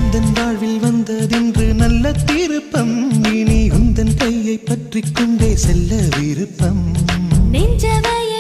எந்தன் வாழ்வில் வந்ததென்று நல்ல திருப்பம் இனி உந்தன் கையை பற்றிக் கொண்டே செல்ல விருப்பம் நெஞ்சவைய